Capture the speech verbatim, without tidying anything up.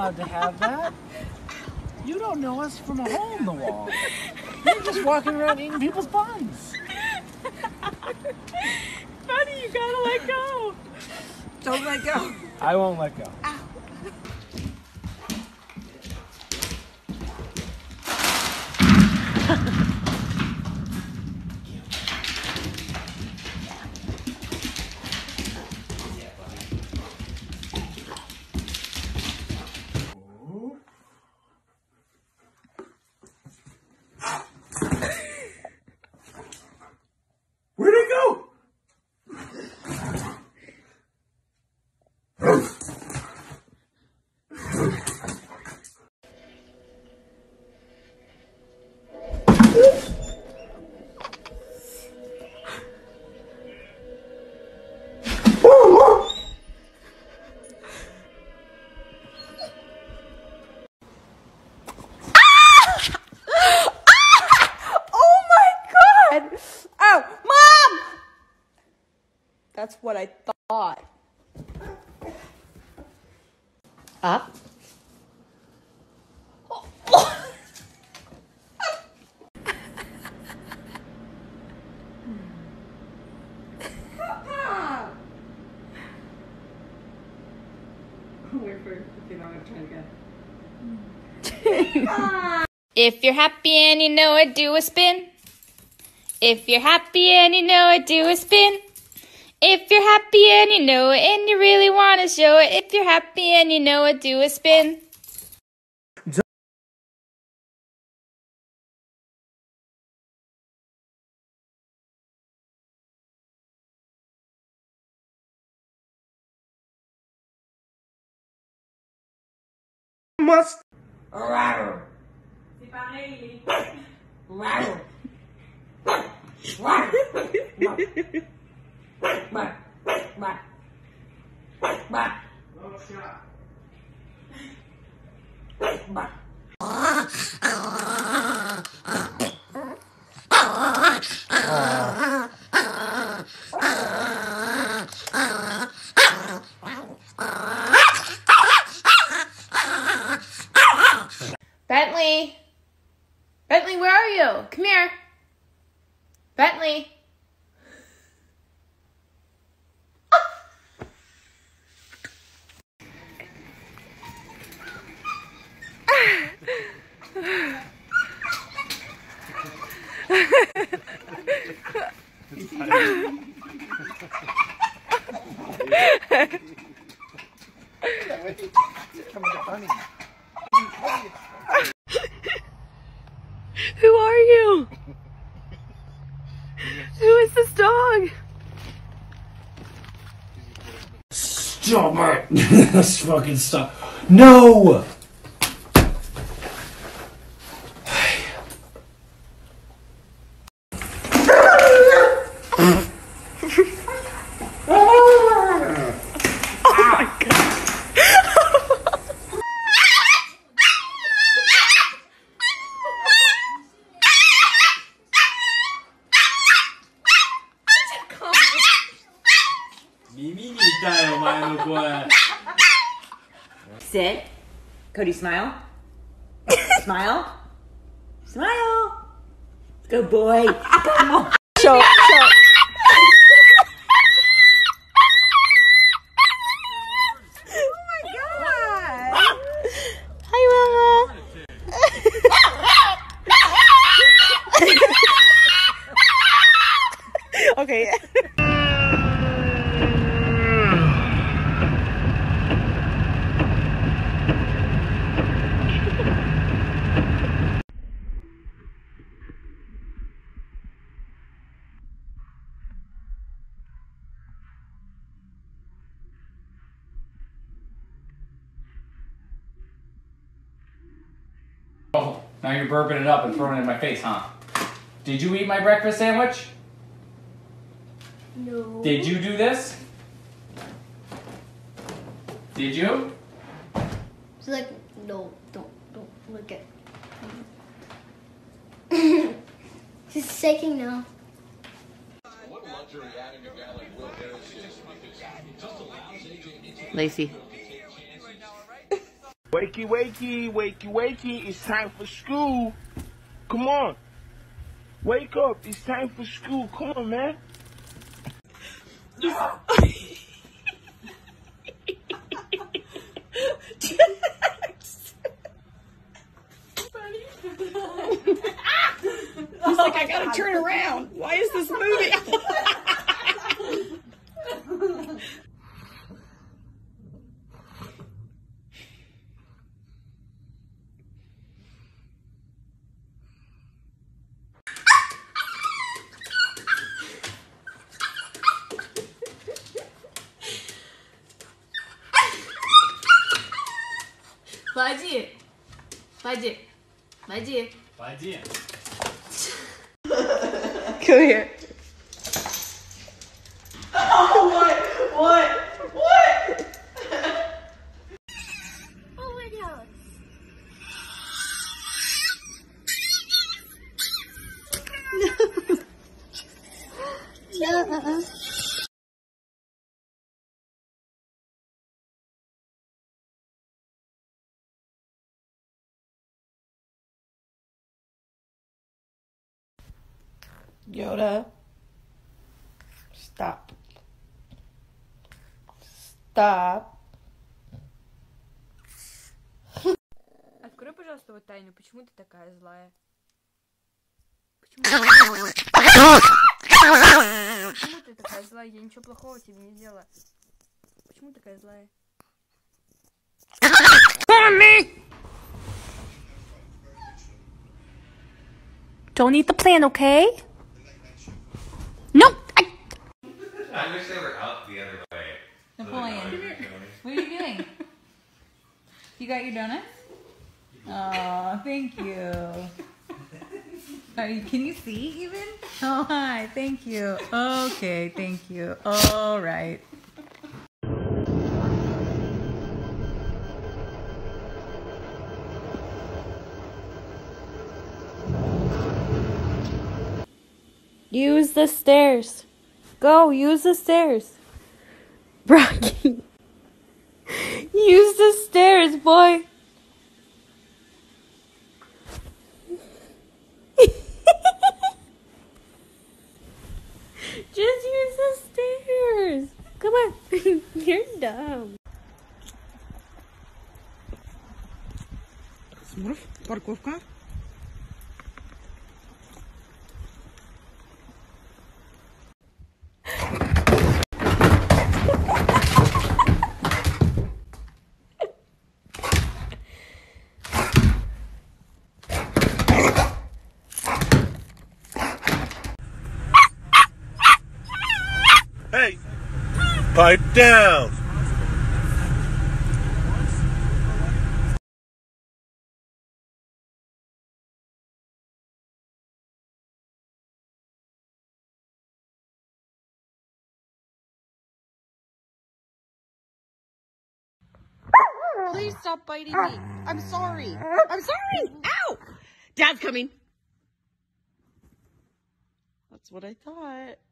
allowed to have that. You don't know us from a hole in the wall. You're just walking around eating people's buns. Buddy, you gotta let go. Don't let go. I won't let go. Ow. Where'd it go? That's what I thought. Up. Wait for it. Okay, now I'm gonna try again. If you're happy and you know it, do a spin. If you're happy and you know it, do a spin. If you're happy and you know it and you really want to show it, if you're happy and you know it, do a spin. Must. C'est pareil. Bentley! Bentley, where are you? Come here. Bentley. Who are you? Who is this dog? Stop it! Let's fucking stop. No! Sit. Cody, smile. Smile. Smile. Good boy. Come on. Show, show. Oh my God. Hi, Mama. Okay. Oh, now you're burping it up and throwing it in my face, huh? Did you eat my breakfast sandwich? No. Did you do this? Did you? She's like, no, don't, don't look at She's shaking now. Lacey. Wakey, wakey, wakey, wakey. It's time for school. Come on. Wake up. It's time for school. Come on, man. He's like, I gotta turn around. Why is this moving? Пойди. Пойди. Пойди. Пойди. Come here. Oh, what? What? What? Oh my god. No. Uh-uh. Yoda, stop. Stop. Открой, пожалуйста, вот тайну. Почему ты такая злая? Почему? Почему ты такая злая? Я ничего плохого тебе не сделала. Почему ты такая злая? Don't eat the plant, okay? No! I... I wish they were out the other way. Napoleon, what are you doing? You got your donuts? Oh, thank you. Are you. Can you see even? Oh, hi, thank you. Okay, thank you. All right. Use the stairs. Go, use the stairs. Rocky. Use the stairs, boy. Just use the stairs. Come on. You're dumb. Смурф, парковка. Hey, pipe down. Please stop biting me. I'm sorry. I'm sorry. Ow! Dad's coming. That's what I thought.